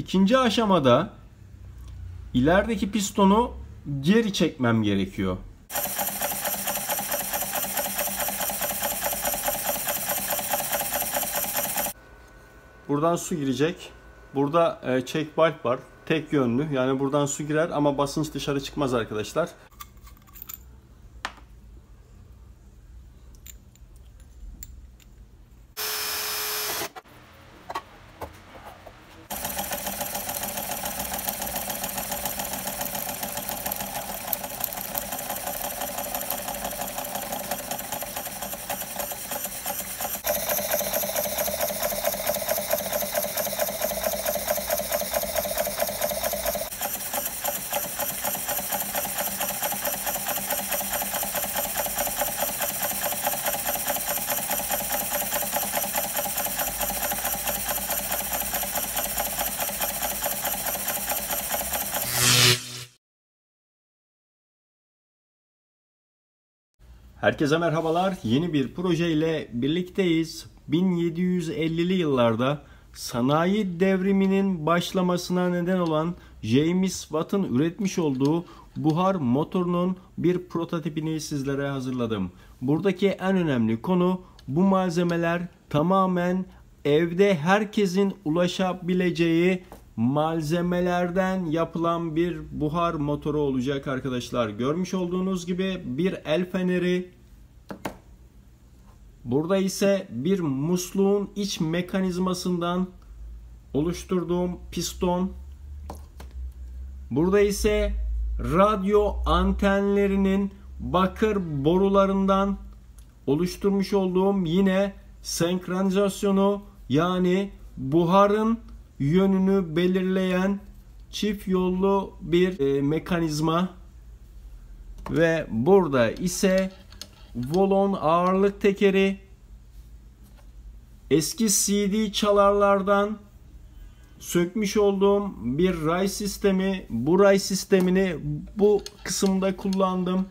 İkinci aşamada ilerideki pistonu geri çekmem gerekiyor. Buradan su girecek. Burada check valve var. Tek yönlü. Yani buradan su girer ama basınç dışarı çıkmaz arkadaşlar. Herkese merhabalar. Yeni bir proje ile birlikteyiz. 1750'li yıllarda sanayi devriminin başlamasına neden olan James Watt'ın üretmiş olduğu buhar motorunun bir prototipini sizlere hazırladım. Buradaki en önemli konu, bu malzemeler tamamen evde herkesin ulaşabileceği malzemelerden yapılan bir buhar motoru olacak arkadaşlar. Görmüş olduğunuz gibi bir el feneri. Burada ise bir musluğun iç mekanizmasından oluşturduğum piston. Burada ise radyo antenlerinin bakır borularından oluşturmuş olduğum yine senkronizasyonu, yani buharın yönünü belirleyen çift yollu bir mekanizma ve burada ise Volon ağırlık tekeri, eski CD çalarlardan sökmüş olduğum bir ray sistemi. Bu ray sistemini bu kısımda kullandım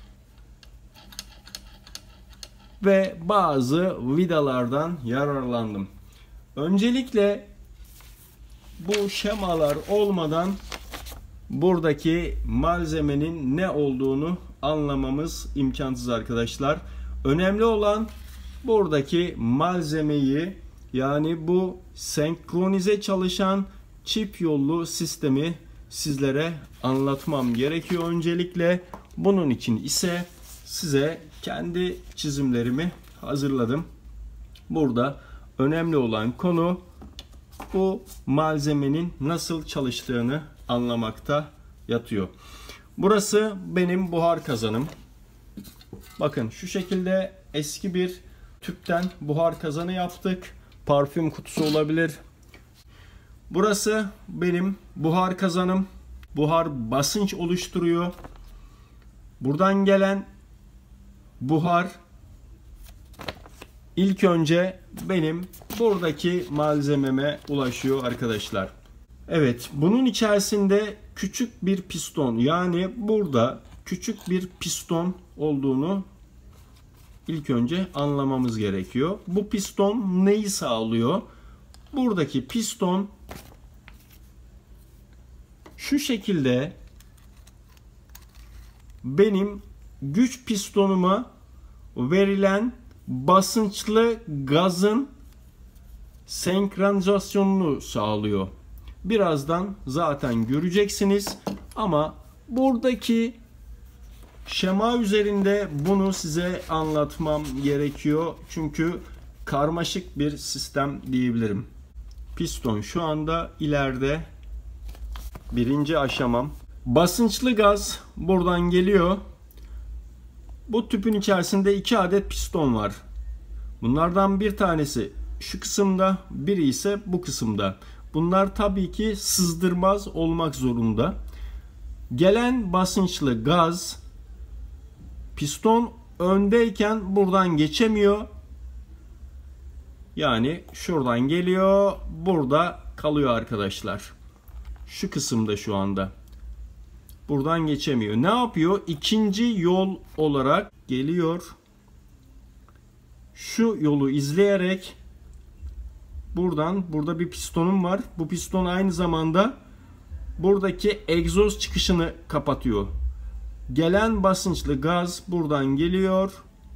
ve bazı vidalardan yararlandım. Öncelikle bu şemalar olmadan buradaki malzemenin ne olduğunu anlamamız imkansız arkadaşlar. Önemli olan buradaki malzemeyi, yani bu senkronize çalışan çift yollu sistemi sizlere anlatmam gerekiyor öncelikle. Bunun için ise size kendi çizimlerimi hazırladım. Burada önemli olan konu bu malzemenin nasıl çalıştığını anlamakta yatıyor. Burası benim buhar kazanım. Bakın şu şekilde eski bir tüpten buhar kazanı yaptık. Parfüm kutusu olabilir. Burası benim buhar kazanım. Buhar basınç oluşturuyor. Buradan gelen buhar İlk önce benim buradaki malzememe ulaşıyor arkadaşlar. Evet, bunun içerisinde küçük bir piston, yani burada küçük bir piston olduğunu ilk önce anlamamız gerekiyor. Bu piston neyi sağlıyor? Buradaki piston şu şekilde benim güç pistonuma verilen basınçlı gazın senkronizasyonunu sağlıyor. Birazdan zaten göreceksiniz ama buradaki şema üzerinde bunu size anlatmam gerekiyor. Çünkü karmaşık bir sistem diyebilirim. Piston şu anda ileride, birinci aşamam. Basınçlı gaz buradan geliyor. Bu tüpün içerisinde 2 adet piston var. Bunlardan bir tanesi şu kısımda, biri ise bu kısımda. Bunlar tabii ki sızdırmaz olmak zorunda. Gelen basınçlı gaz piston öndeyken buradan geçemiyor. Yani şuradan geliyor, burada kalıyor arkadaşlar. Şu kısımda şu anda. Buradan geçemiyor. Ne yapıyor? İkinci yol olarak geliyor. Şu yolu izleyerek burada bir pistonum var. Bu piston aynı zamanda buradaki egzoz çıkışını kapatıyor. Gelen basınçlı gaz buradan geliyor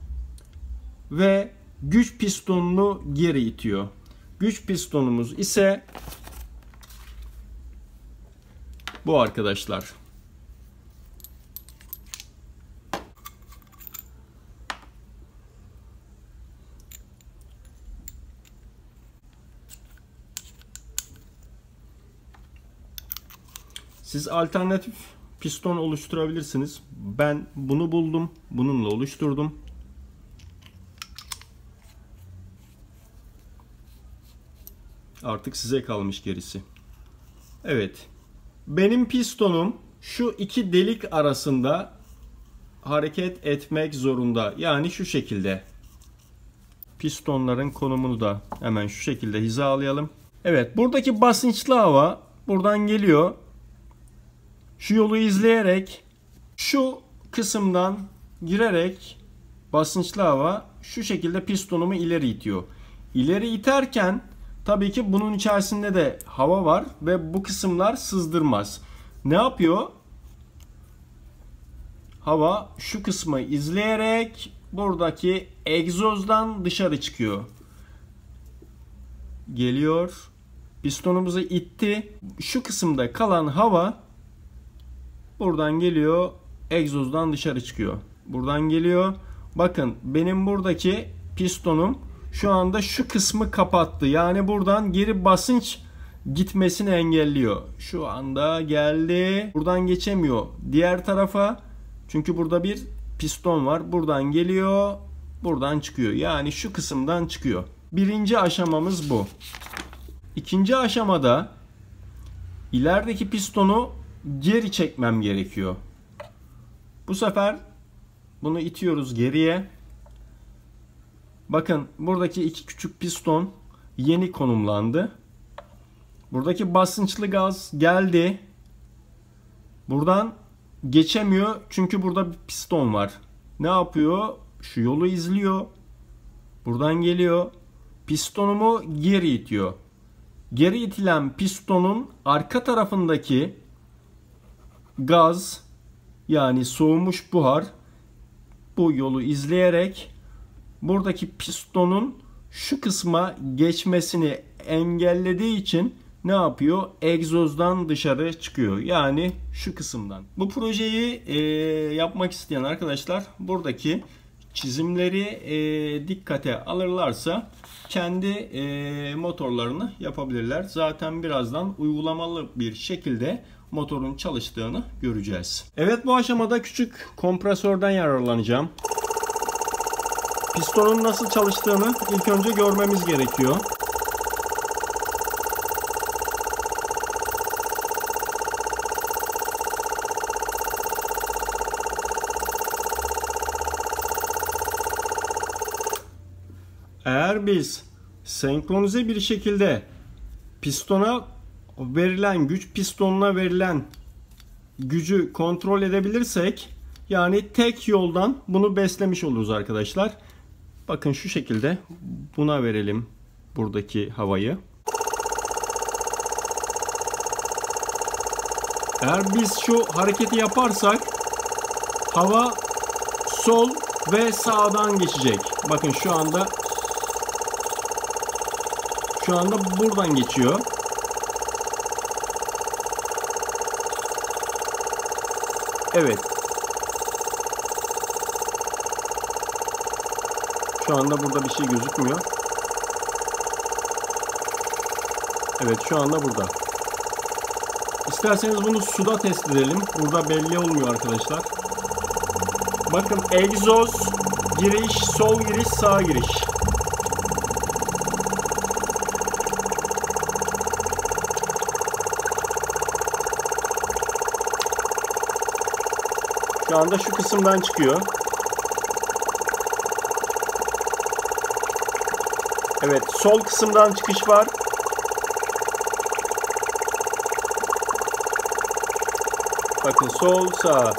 ve güç pistonunu geri itiyor. Güç pistonumuz ise bu arkadaşlar. Siz alternatif piston oluşturabilirsiniz. Ben bunu buldum. Bununla oluşturdum. Artık size kalmış gerisi. Evet. Benim pistonum şu iki delik arasında hareket etmek zorunda. Yani şu şekilde. Pistonların konumunu da hemen şu şekilde hizalayalım. Evet. Buradaki basınçlı hava buradan geliyor. Şu yolu izleyerek şu kısımdan girerek basınçlı hava şu şekilde pistonumu ileri itiyor. İleri iterken tabii ki bunun içerisinde de hava var ve bu kısımlar sızdırmaz. Ne yapıyor? Hava şu kısmı izleyerek buradaki egzozdan dışarı çıkıyor. Geliyor. Pistonumuzu itti. Şu kısımda kalan hava buradan geliyor. Egzozdan dışarı çıkıyor. Buradan geliyor. Bakın benim buradaki pistonum şu anda şu kısmı kapattı. Yani buradan geri basınç gitmesini engelliyor. Şu anda geldi. Buradan geçemiyor. Diğer tarafa. Çünkü burada bir piston var. Buradan geliyor. Buradan çıkıyor. Yani şu kısımdan çıkıyor. Birinci aşamamız bu. İkinci aşamada ilerideki pistonu geri çekmem gerekiyor. Bu sefer bunu itiyoruz geriye. Bakın buradaki iki küçük piston yeni konumlandı. Buradaki basınçlı gaz geldi. Buradan geçemiyor çünkü burada bir piston var. Ne yapıyor? Şu yolu izliyor. Buradan geliyor. Pistonumu geri itiyor. Geri itilen pistonun arka tarafındaki gaz, yani soğumuş buhar, bu yolu izleyerek buradaki pistonun şu kısma geçmesini engellediği için ne yapıyor? Egzozdan dışarı çıkıyor. Yani şu kısımdan. Bu projeyi yapmak isteyen arkadaşlar buradaki çizimleri dikkate alırlarsa kendi motorlarını yapabilirler. Zaten birazdan uygulamalı bir şekilde motorun çalıştığını göreceğiz. Evet, bu aşamada küçük kompresörden yararlanacağım. Pistonun nasıl çalıştığını ilk önce görmemiz gerekiyor. Eğer biz senkronize bir şekilde pistona verilen güç, pistonuna verilen gücü kontrol edebilirsek, yani tek yoldan bunu beslemiş oluruz arkadaşlar. Bakın şu şekilde buna verelim buradaki havayı. Eğer biz şu hareketi yaparsak hava sol ve sağdan geçecek. Bakın şu anda buradan geçiyor. Evet. Şu anda burada bir şey gözükmüyor. Evet, şu anda burada. İsterseniz bunu suda test edelim. Burada belli olmuyor arkadaşlar. Bakın, egzoz giriş, sol giriş, sağ giriş. Şu anda şu kısımdan çıkıyor. Evet, sol kısımdan çıkış var. Bakın, sol, sağ.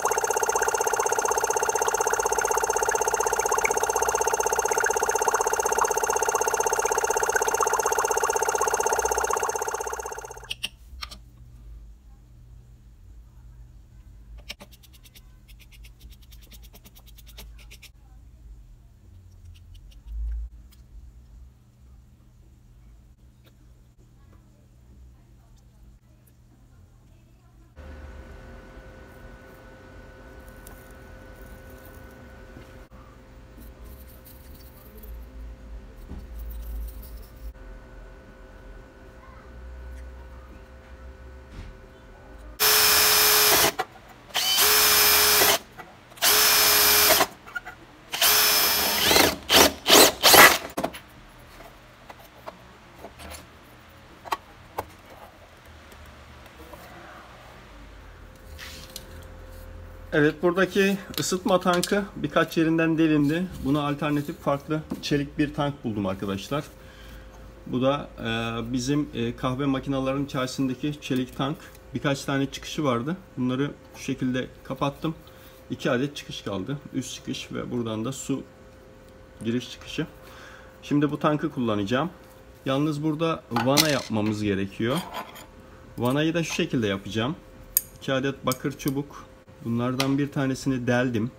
Evet, buradaki ısıtma tankı birkaç yerinden delindi. Buna alternatif farklı çelik bir tank buldum arkadaşlar. Bu da bizim kahve makinelerinin içerisindeki çelik tank. Birkaç tane çıkışı vardı. Bunları şu şekilde kapattım. 2 adet çıkış kaldı. Üst çıkış ve buradan da su giriş çıkışı. Şimdi bu tankı kullanacağım. Yalnız burada vana yapmamız gerekiyor. Vanayı da şu şekilde yapacağım. 2 adet bakır çubuk. Bunlardan bir tanesini deldim.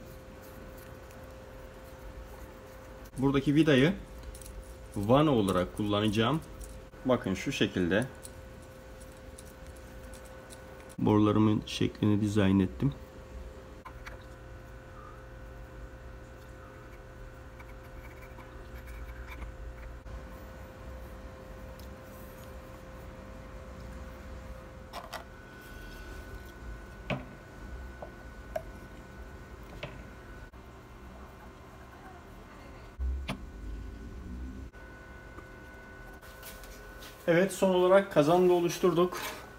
Buradaki vidayı vana olarak kullanacağım. Bakın şu şekilde. Borularımın şeklini dizayn ettim. Evet, son olarak kazanı da oluşturduk.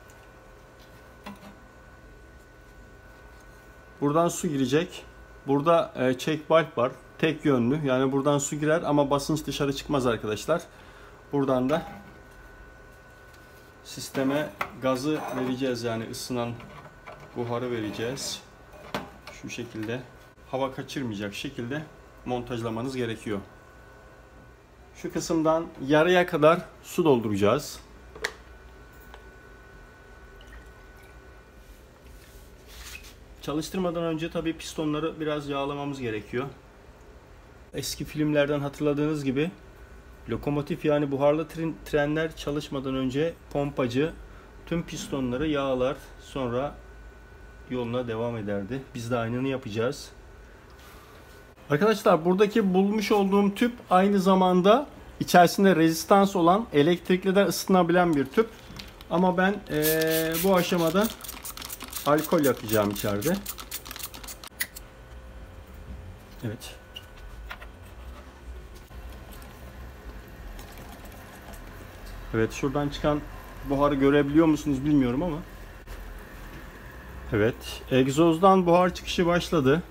Buradan su girecek. Burada check valve var. Tek yönlü. Yani buradan su girer ama basınç dışarı çıkmaz arkadaşlar. Buradan da sisteme gazı vereceğiz. Yani ısınan buharı vereceğiz. Şu şekilde hava kaçırmayacak şekilde montajlamanız gerekiyor. Şu kısımdan yarıya kadar su dolduracağız. Çalıştırmadan önce tabii pistonları biraz yağlamamız gerekiyor. Eski filmlerden hatırladığınız gibi lokomotif yani buharlı trenler çalışmadan önce pompacı tüm pistonları yağlar, sonra yoluna devam ederdi. Biz de aynını yapacağız. Arkadaşlar, buradaki bulmuş olduğum tüp aynı zamanda içerisinde rezistans olan, elektrikli de ısıtınabilen bir tüp. Ama ben bu aşamada alkol yakacağım içeride. Evet. Evet, şuradan çıkan buharı görebiliyor musunuz bilmiyorum ama. Evet, egzozdan buhar çıkışı başladı.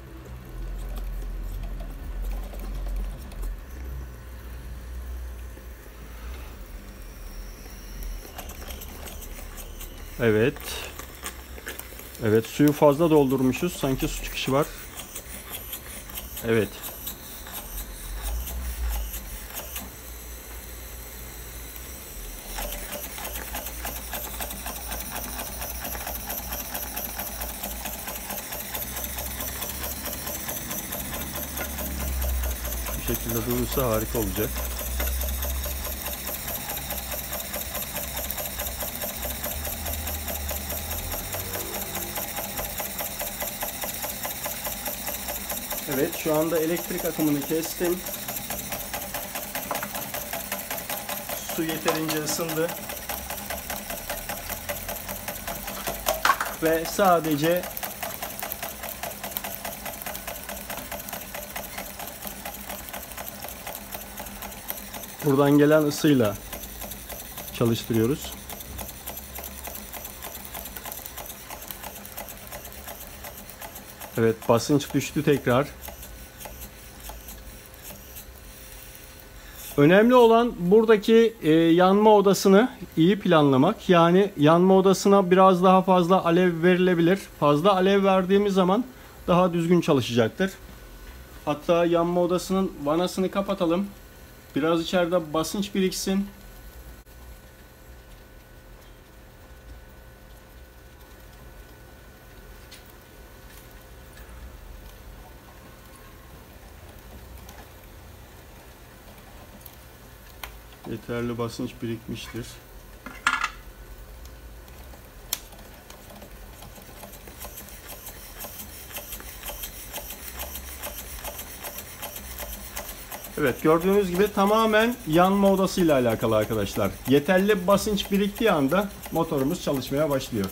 Evet. Evet, suyu fazla doldurmuşuz. Sanki su çıkışı var. Evet. Bu şekilde durursa harika olacak. Evet, şu anda elektrik akımını kestim. Su yeterince ısındı. Ve sadece buradan gelen ısıyla çalıştırıyoruz. Evet, basınç düştü tekrar. Önemli olan buradaki yanma odasını iyi planlamak. Yani yanma odasına biraz daha fazla alev verilebilir. Fazla alev verdiğimiz zaman daha düzgün çalışacaktır. Hatta yanma odasının vanasını kapatalım. Biraz içeride basınç biriksin. Yeterli basınç birikmiştir. Evet, gördüğünüz gibi tamamen yanma odasıyla alakalı arkadaşlar. Yeterli basınç biriktiği anda motorumuz çalışmaya başlıyor.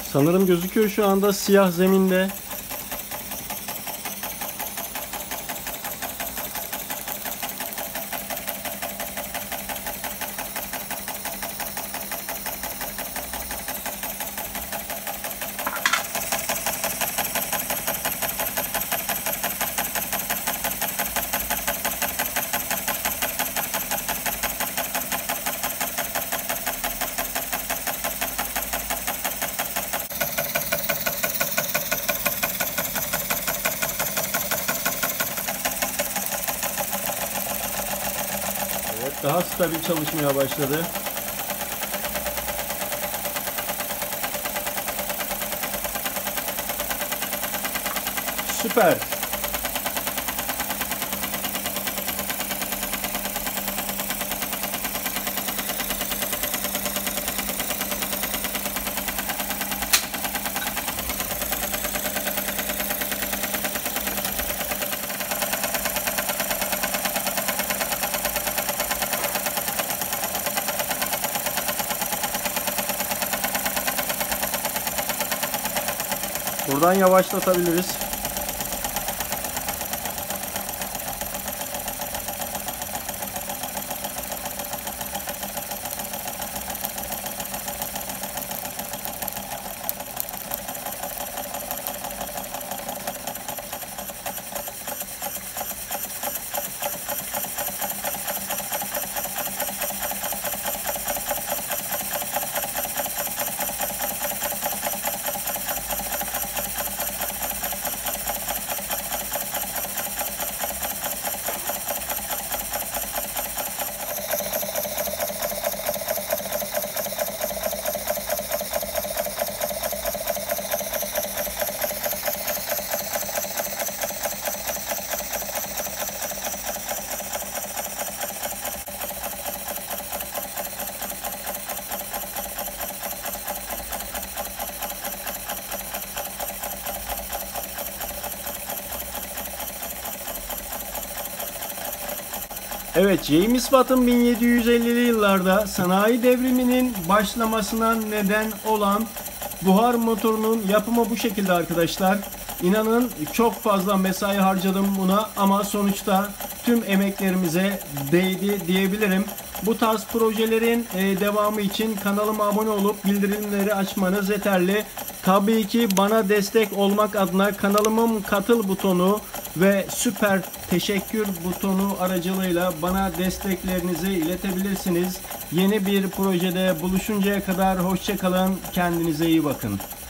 Sanırım gözüküyor şu anda siyah zeminde. Evet, daha stabil çalışmaya başladı. Süper. Buradan yavaşlatabiliriz. Evet, James Watt'ın 1750'li yıllarda sanayi devriminin başlamasına neden olan buhar motorunun yapımı bu şekilde arkadaşlar. İnanın çok fazla mesai harcadım buna ama sonuçta tüm emeklerimize değdi diyebilirim. Bu tarz projelerin devamı için kanalıma abone olup bildirimleri açmanız yeterli. Tabii ki bana destek olmak adına kanalımın katıl butonu ve süper teşekkür butonu aracılığıyla bana desteklerinizi iletebilirsiniz. Yeni bir projede buluşuncaya kadar hoşça kalın, kendinize iyi bakın.